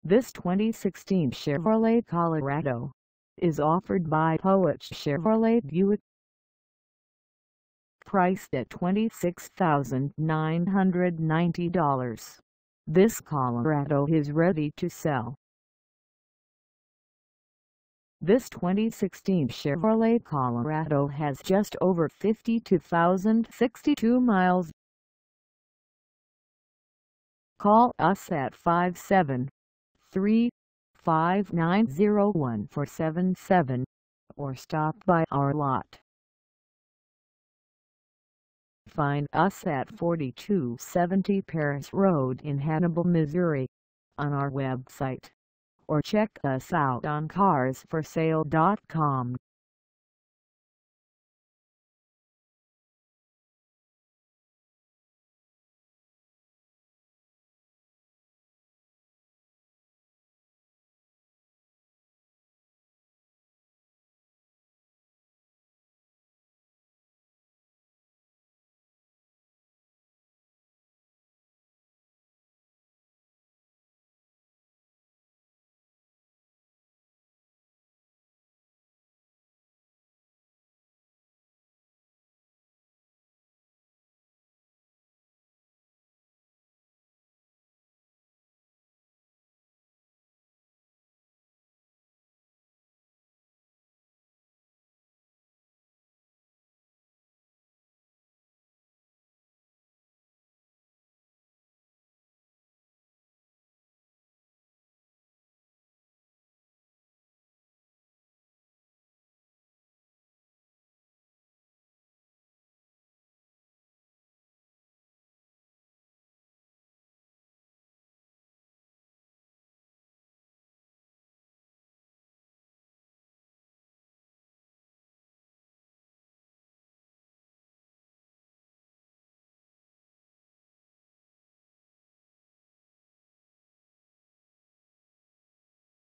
This 2016 Chevrolet Colorado is offered by POAGE Chevrolet Buick. Priced at $26,990, this Colorado is ready to sell. This 2016 Chevrolet Colorado has just over 52,062 miles. Call us at 573-590-1477 or stop by our lot. Find us at 4270 Paris Road in Hannibal, Missouri, on our website, or check us out on carsforsale.com.